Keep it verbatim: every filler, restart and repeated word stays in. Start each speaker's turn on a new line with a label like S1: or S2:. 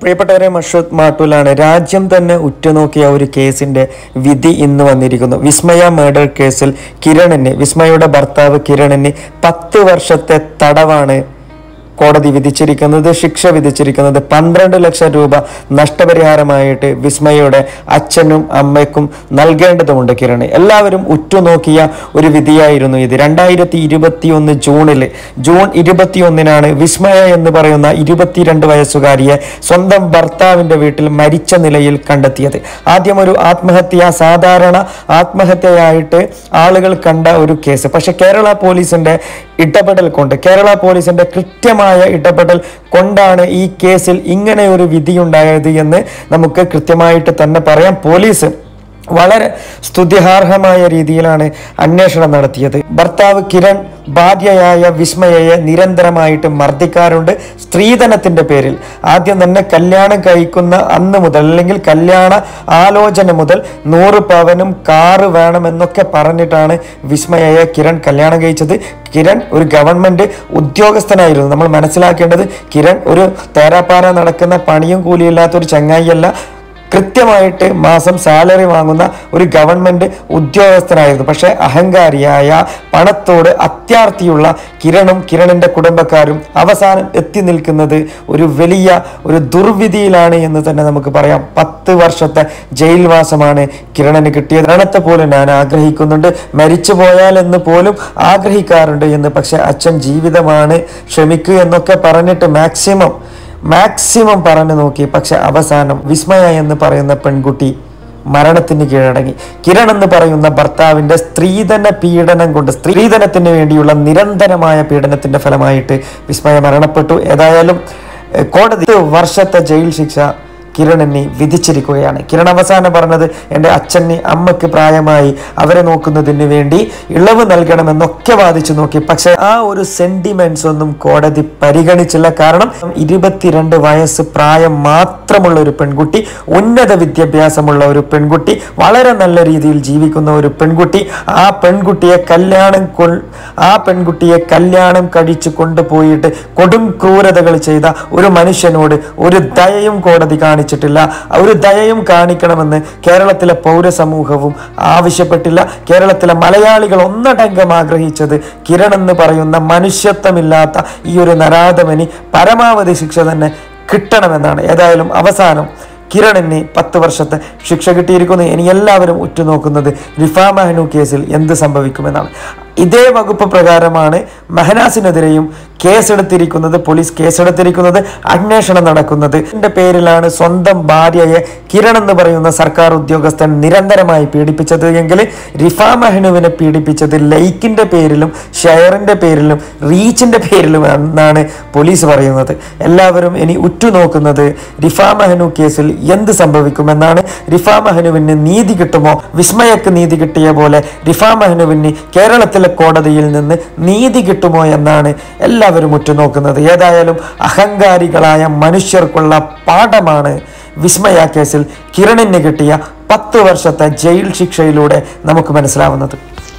S1: പ്രിയപ്പെട്ടവരെ, mashoodmatool രാജ്യം തന്നെ ഉറ്റുനോക്കിയ ഒരു കേസിന്റെ വിധി ഇന്ന് വന്നിരിക്കുന്നു. വിസ്മയ മർഡർ കേസിൽ കിരണിന് വിസ്മയയുടെ ഭർത്താവ് കിരണിന് പത്ത് വർഷത്തെ തടവാണ് കോടതി വിധിച്ചിരിക്കുന്നത്. ശിക്ഷ വിധിച്ചിരിക്കുന്നത് പന്ത്രണ്ട് ലക്ഷം രൂപ നഷ്ടപരിഹാരമായിട്ട് വിസ്മയയുടെ അച്ഛനും അമ്മയ്ക്കും നൽകേണ്ടതുണ്ട്. കിരണ് എല്ലാവരും ഉറ്റുനോക്കിയ ഒരു വിധിയായിരുന്നു ഇത്. രണ്ടായിരത്തി ഇരുപത്തി ഒന്ന് ജൂണില് ജൂൺ ഇരുപത്തി ഒന്നിനാണ് വിസ്മയ എന്ന് പറയുന്ന ഇരുപത്തിരണ്ട് വയസ്സുകാരിയെ സ്വന്തം ഭർത്താവിന്റെ വീട്ടിൽ മരിച്ച നിലയിൽ കണ്ടെത്തിയത്. ആദ്യം ഒരു ആത്മഹത്യ, സാധാരണ ആത്മഹത്യയായിട്ട് ആളുകൾ കണ്ട ഒരു കേസ്. പക്ഷെ കേരള പോലീസിന്റെ ഇടപെടൽ കൊണ്ട് കേരള പോലീസിന്റെ കൃത്യമായ ഇടപെടൽ കൊണ്ടാണ് ഈ കേസിൽ ഇങ്ങനെ ഒരു വിധിയുണ്ടായത് എന്ന് നമുക്ക് കൃത്യമായിട്ട് തന്നെ പറയാം. പോലീസ് വളരെ സ്തുത്യർഹമായ രീതിയിലാണ് അന്വേഷണം നടത്തിയത്. ഭർത്താവ് കിരൺ ഭാര്യയായ വിസ്മയയെ നിരന്തരമായിട്ട് മർദ്ദിക്കാറുണ്ട് സ്ത്രീധനത്തിന്റെ പേരിൽ. ആദ്യം തന്നെ കല്യാണം കഴിക്കുന്ന അന്ന് മുതൽ അല്ലെങ്കിൽ കല്യാണ ആലോചന മുതൽ നൂറ് പവനും കാറ് വേണമെന്നൊക്കെ പറഞ്ഞിട്ടാണ് വിസ്മയയെ കിരൺ കല്യാണം കഴിച്ചത്. കിരൺ ഒരു ഗവൺമെന്റ് ഉദ്യോഗസ്ഥനായിരുന്നു. നമ്മൾ മനസ്സിലാക്കേണ്ടത് കിരൺ ഒരു തേരാപ്പാര നടക്കുന്ന പണിയും കൂലിയില്ലാത്ത ഒരു ചങ്ങായിയല്ല. കൃത്യമായിട്ട് മാസം സാലറി വാങ്ങുന്ന ഒരു ഗവൺമെന്റ് ഉദ്യോഗസ്ഥനായിരുന്നു. പക്ഷെ അഹങ്കാരിയായ, പണത്തോട് അത്യാർത്തിയുള്ള കിരണും കിരണിന്റെ കുടുംബക്കാരും അവസാനം എത്തി നിൽക്കുന്നത് ഒരു വലിയ ഒരു ദുർവിധിയിലാണ് എന്ന് തന്നെ നമുക്ക് പറയാം. പത്ത് വർഷത്തെ ജയിൽവാസമാണ് കിരണിന് കിട്ടിയത്. മരണത്തെ പോലും ഞാൻ ആഗ്രഹിക്കുന്നുണ്ട്, മരിച്ചു പോയാൽ എന്ന് പോലും ആഗ്രഹിക്കാറുണ്ട് എന്ന്. പക്ഷെ അച്ഛൻ ജീവിതമാണ്, ക്ഷമിക്കുക എന്നൊക്കെ പറഞ്ഞിട്ട് മാക്സിമം മാക്സിമം പറഞ്ഞു നോക്കി. പക്ഷെ അവസാനം വിസ്മയ എന്ന് പറയുന്ന പെൺകുട്ടി മരണത്തിന് കീഴടങ്ങി. കിരൺ എന്ന് പറയുന്ന ഭർത്താവിന്റെ സ്ത്രീധന പീഡനം കൊണ്ട്, സ്ത്രീധനത്തിന് വേണ്ടിയുള്ള നിരന്തരമായ പീഡനത്തിന്റെ ഫലമായിട്ട് വിസ്മയ മരണപ്പെട്ടു. ഏതായാലും കോടതി വർഷത്തെ ജയിൽ ശിക്ഷ കിരണിനെ വിധിച്ചിരിക്കുകയാണ്. കിരൺ അവസാനം പറഞ്ഞത് എൻ്റെ അച്ഛന് അമ്മയ്ക്ക് പ്രായമായി, അവരെ നോക്കുന്നതിന് വേണ്ടി ഇളവ് നൽകണമെന്നൊക്കെ വാദിച്ചു നോക്കി. പക്ഷെ ആ ഒരു സെന്റിമെന്റ്സ് ഒന്നും കോടതി പരിഗണിച്ചില്ല. കാരണം ഇരുപത്തിരണ്ട് വയസ്സ് പ്രായം മാത്രമുള്ള ഒരു പെൺകുട്ടി, ഉന്നത വിദ്യാഭ്യാസമുള്ള ഒരു പെൺകുട്ടി, വളരെ നല്ല രീതിയിൽ ജീവിക്കുന്ന ഒരു പെൺകുട്ടി, ആ പെൺകുട്ടിയെ കല്യാണം കൊ ആ പെൺകുട്ടിയെ കല്യാണം കഴിച്ചു കൊണ്ടുപോയിട്ട് കൊടും ക്രൂരതകൾ ചെയ്ത ഒരു മനുഷ്യനോട് ഒരു ദയയും കോടതി കാണിച്ചു ില്ല ഒരു ദയയും കാണിക്കണമെന്ന് കേരളത്തിലെ പൗരസമൂഹവും ആവശ്യപ്പെട്ടില്ല. കേരളത്തിലെ മലയാളികൾ ഒന്നടങ്കം ആഗ്രഹിച്ചത് കിരൺ എന്ന് പറയുന്ന മനുഷ്യത്വമില്ലാത്ത ഈ ഒരു നരാധമന് പരമാവധി ശിക്ഷ തന്നെ കിട്ടണമെന്നാണ്. ഏതായാലും അവസാനം കിരണിന് പത്ത് വർഷത്തെ ശിക്ഷ കിട്ടിയിരിക്കുന്നു. ഇനി എല്ലാവരും ഉറ്റുനോക്കുന്നത് റിഫ മെഹ്നു കേസിൽ എന്ത് സംഭവിക്കുമെന്നാണ്. ഇതേ വകുപ്പ് പ്രകാരമാണ് മെഹനാസിനെതിരെയും കേസെടുത്തിരിക്കുന്നത്. പോലീസ് കേസെടുത്തിരിക്കുന്നത്, അന്വേഷണം നടക്കുന്നത്. ഇതിന്റെ പേരിലാണ് സ്വന്തം ഭാര്യയെ കിരൺ എന്ന് പറയുന്ന സർക്കാർ ഉദ്യോഗസ്ഥൻ നിരന്തരമായി പീഡിപ്പിച്ചത് എങ്കിൽ റിഫ മെഹ്നുവിനെ പീഡിപ്പിച്ചത് ലൈക്കിന്റെ പേരിലും ഷെയറിന്റെ പേരിലും റീച്ചിന്റെ പേരിലും എന്നാണ് പോലീസ് പറയുന്നത്. എല്ലാവരും ഇനി ഉറ്റുനോക്കുന്നത് റിഫ മെഹ്നു കേസിൽ എന്ത് സംഭവിക്കുമെന്നാണ്. റിഫ മെഹ്നുവിന് നീതി കിട്ടുമോ? വിസ്മയക്ക് നീതി കിട്ടിയ പോലെ റിഫ മെഹ്നുവിന് കേരളത്തിലെ കോടതിയിൽ നിന്ന് നീതി കിട്ടുമോ എന്നാണ് എല്ലാവരും ഉറ്റുനോക്കുന്നത്. ഏതായാലും അഹങ്കാരികളായ മനുഷ്യർക്കുള്ള പാഠമാണ് വിസ്മയ കേസിൽ കിരണിന് കിട്ടിയ പത്ത് വർഷത്തെ ജയിൽ ശിക്ഷയിലൂടെ നമുക്ക് മനസ്സിലാവുന്നത്.